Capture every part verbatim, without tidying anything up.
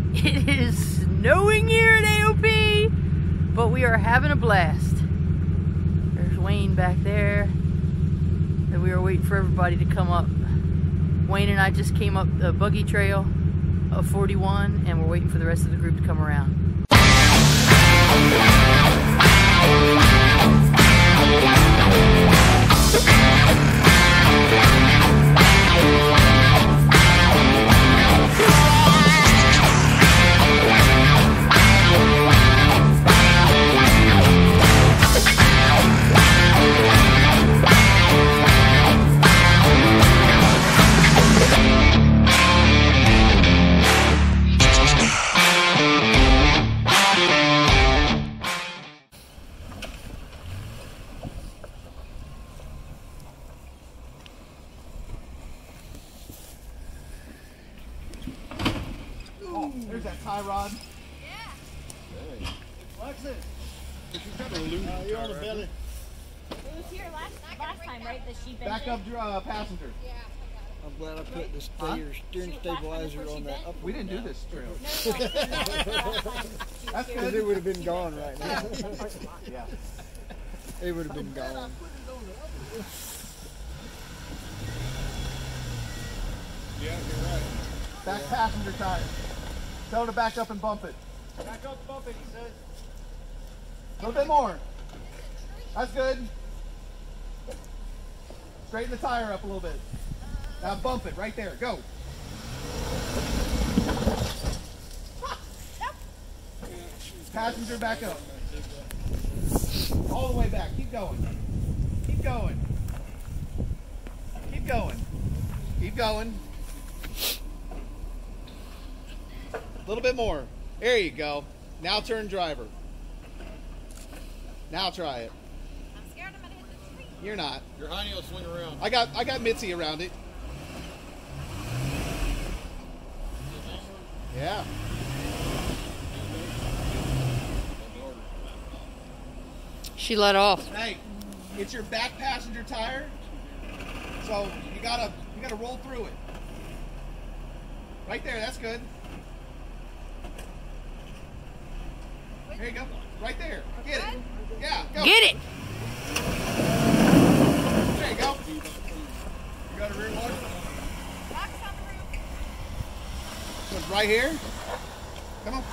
It is snowing here at A O P, but we are having a blast. There's Wayne back there, and we are waiting for everybody to come up. Wayne and I just came up the buggy trail of forty-one, and we're waiting for the rest of the group to come around. There's that tie rod. Yeah. Hey. Lexus. She's got a loop. Uh, you're on the belly. It was here last, last time, right? That she bent Back it? up, uh, passenger. Yeah. I'm glad I put the Huh? steer, steering stabilizer on that up. We didn't do this trail. No, no, no, no. That's Because good. it would have been gone right now. Yeah. It would have been gone. Yeah, you're right. Back yeah. Passenger tire. Tell her to back up and bump it. Back up, bump it, he says. A little bit more. That's good. Straighten the tire up a little bit. Now bump it right there. Go. Passenger back up. All the way back. Keep going. Keep going. Keep going. Keep going. A little bit more. There you go. Now turn driver. Now try it. I'm scared I'm gonna hit the tree. You're not. Your hiney will swing around. I got I got Mitzi around it. Yeah. She let off. Hey, it's your back passenger tire, so you gotta you gotta roll through it. Right there, that's good. There you go. Right there. Get it. Yeah, go. Get it! There you go. You got a rear water? Rocks on the roof. So it's right here. Come on.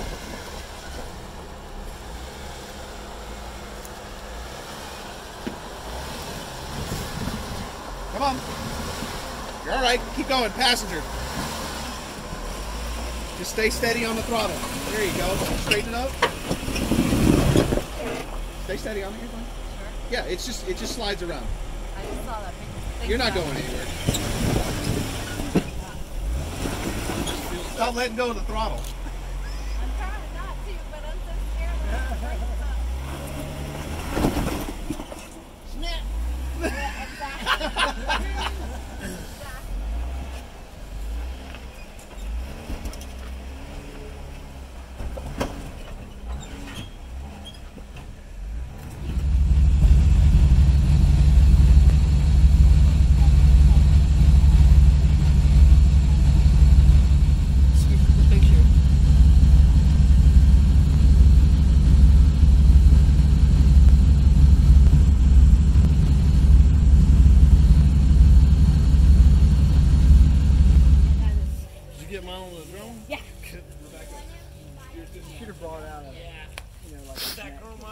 Come on. You're all right. Keep going. Passenger. Just stay steady on the throttle. There you go. Straighten it up. Stay steady on it. You're fine. Yeah, it's just it just slides around. I just saw that picture. You're not going anywhere. Stop letting go of the throttle. I'm trying not to, but I'm so scared that I'm gonna break something. Snap! Yeah, exactly. Should have brought out a, you know, like a snack.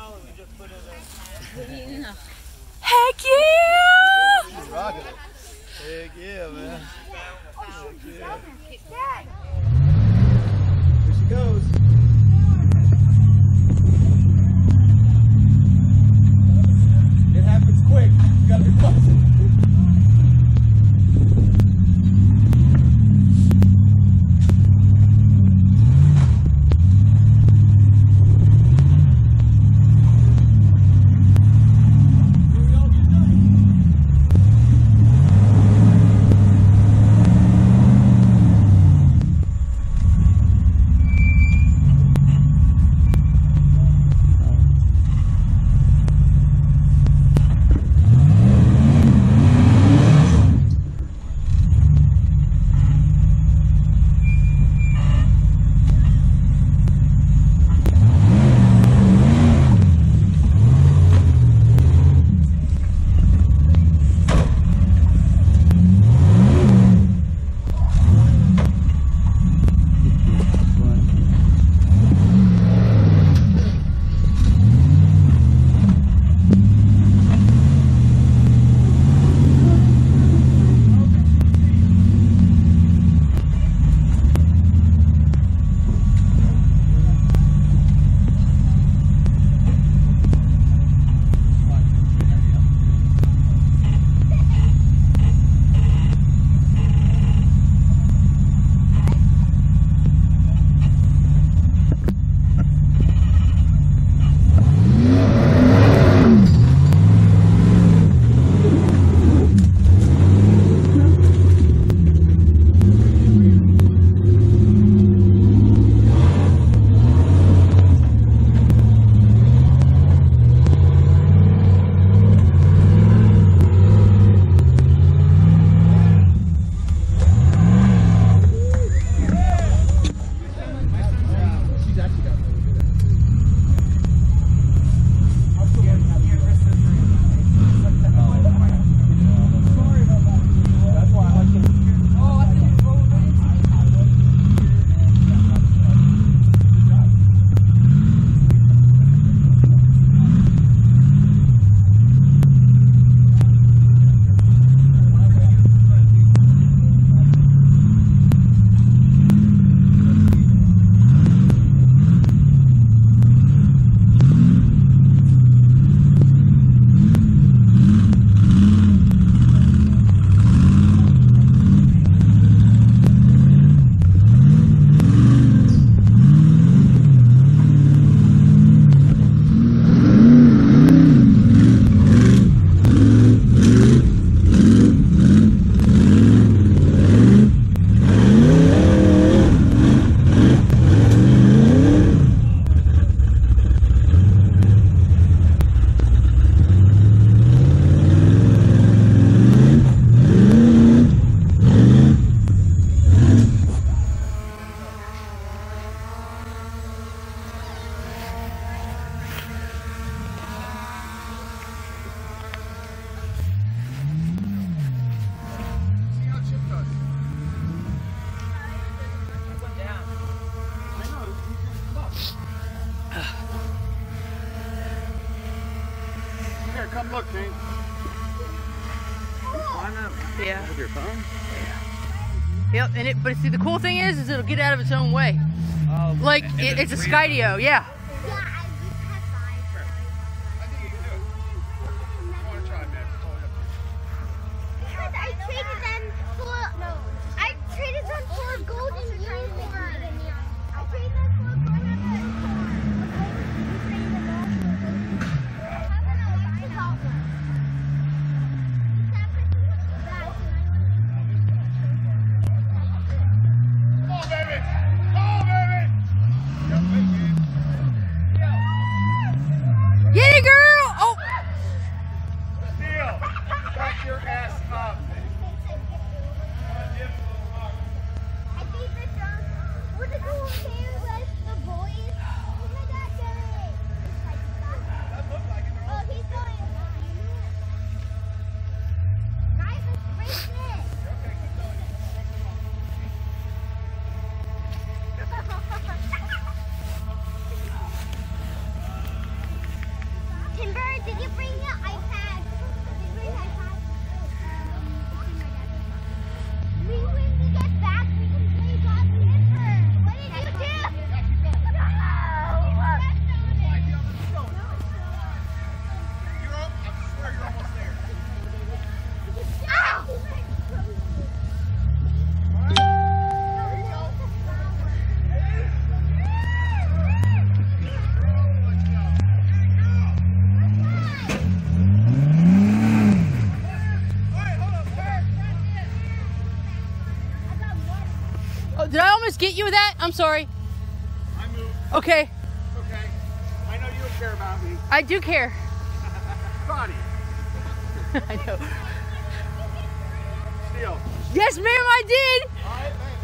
Heck yeah! Rocket it. Heck yeah, man. Heck yeah. Here she goes. It happens quick. You gotta be flexible. come look, Kane. Climb up Yeah. with your phone? Yep. And it, but see, the cool thing is, is it'll get out of its own way. Oh, Like and it, then it's a three- Skydio, yeah. Yeah, I just have five. I think you can do it. You want to try, man? It's totally up to you. Because I traded them for no. I traded them for a golden unicorn. I traded them for a golden unicorn. Come on, baby! Come on, baby! Get it, girl! Oh, Steal! Back your ass up. I think the dog would it go okay with the boys? Oh my god, Derek! That looked like it. Oh, he's going. Guys, let's race it! Timber, did you bring your iPad? Did you bring your iPad? We, when we get back, we can play God Timber. What did you do? You're up. I swear you're almost there. Ow! oh, did I almost get you with that? I'm sorry. I moved. Okay, Okay. I know you don't care about me. I do care. Bonnie. I know. Steal. Yes, ma'am, I did. All right, man.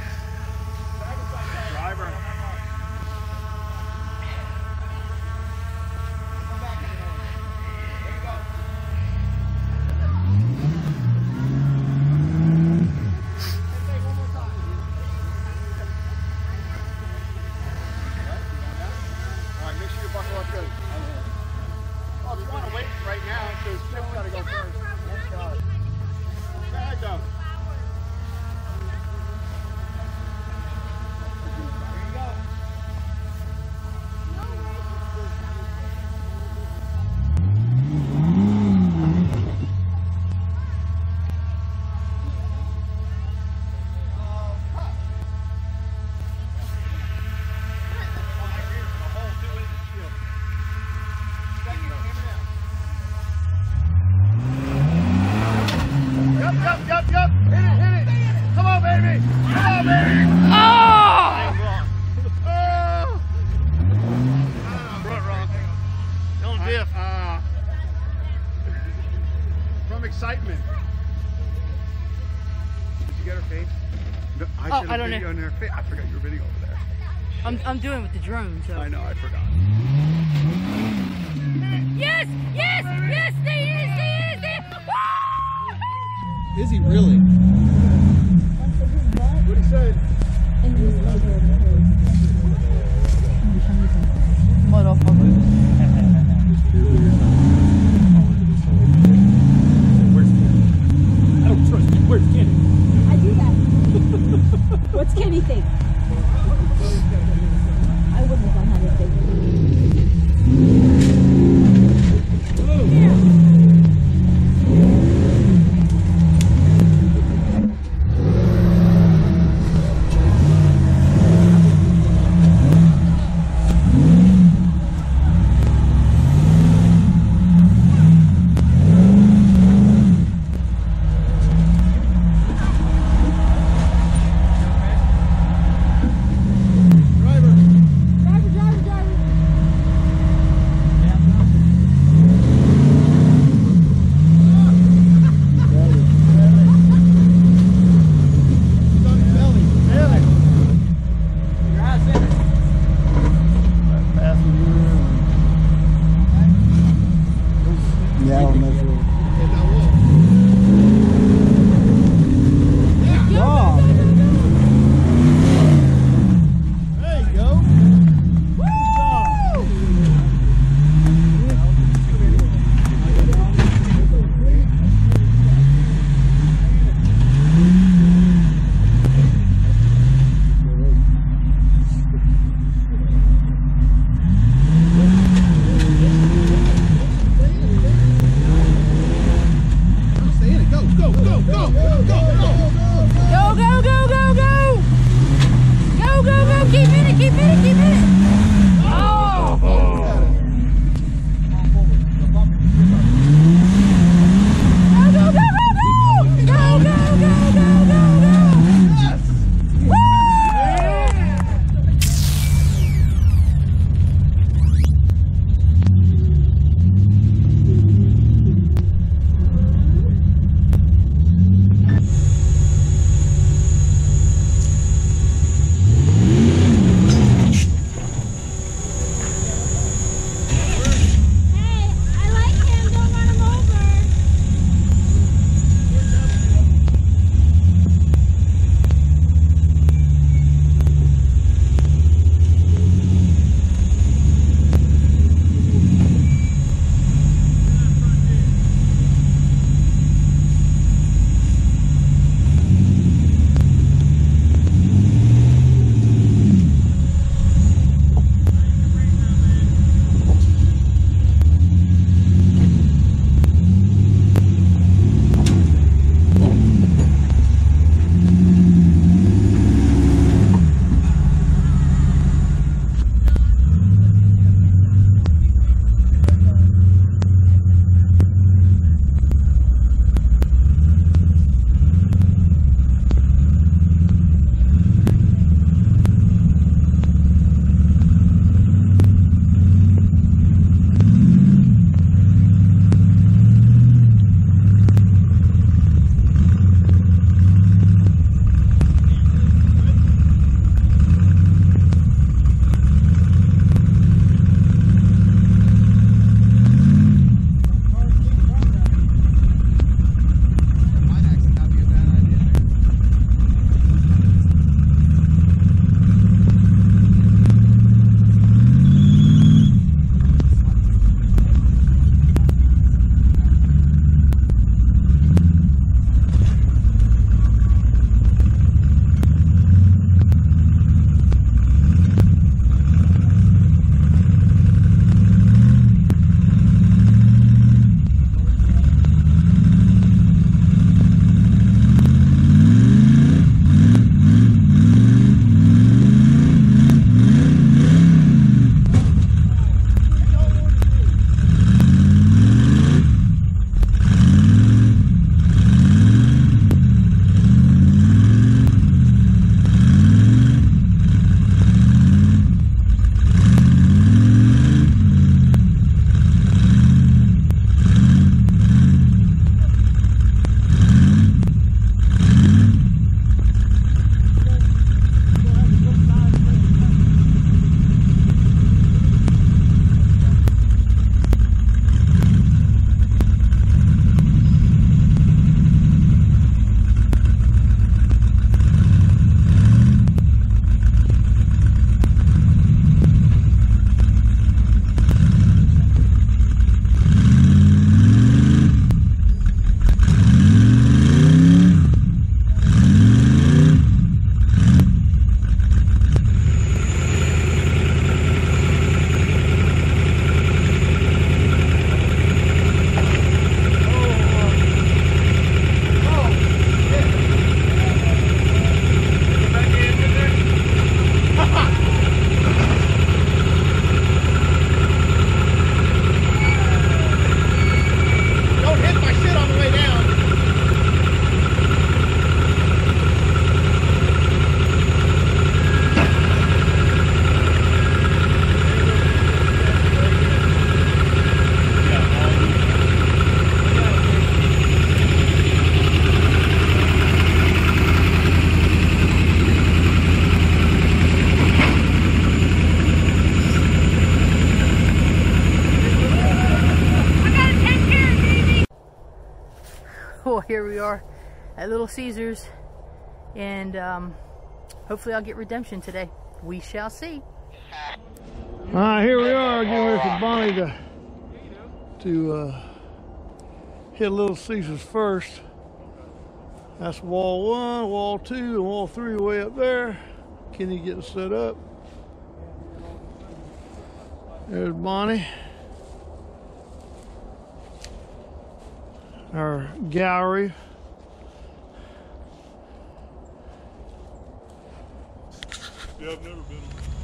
Driver. Come back in there. There you go. Hey, one more time. All right, make sure you buckle up good. Oh, if you want to wait right now, because Chip's got to go first. Tag them. There you go. Yup, yup, yup, yup. Hit it, hit it. Come on, baby. Come on, baby. Oh! Oh. Front rock. Don't diff. Uh, from excitement. Did you get her face? No, I Oh, should I have don't know. video in her face. I forgot you were video over there. I'm I'm doing with the drone, so. I know, I forgot. Yes, yes, yes, stay in, stay in, stay in. Woo! Is he really? What he said? Motherfucker. I don't trust you. Where's Kenny? I do that. What's Kenny think? I wouldn't have done that if they here we are at Little Caesars, and um, hopefully I'll get redemption today. We shall see. All right, here we are getting ready for Bonnie to to uh, hit Little Caesars first. That's wall one, wall two, and wall three way up there. Kenny getting set up. There's Bonnie. Our gallery. Yeah, I've never been.